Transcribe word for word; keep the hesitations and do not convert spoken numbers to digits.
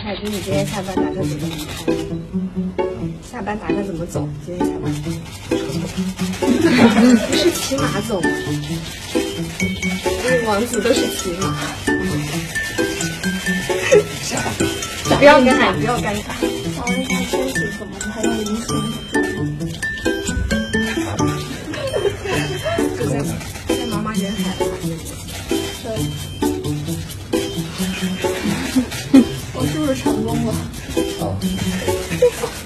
凯子，你今天下班打算怎么离开？下班打算怎么走？今天下班不是骑马走吗？因为王子都是骑马。不要尴尬，不要尴尬。 想问一下身体怎么还有灵性？ 就在在茫茫人海吧， 对。我是不是成功了？ 好。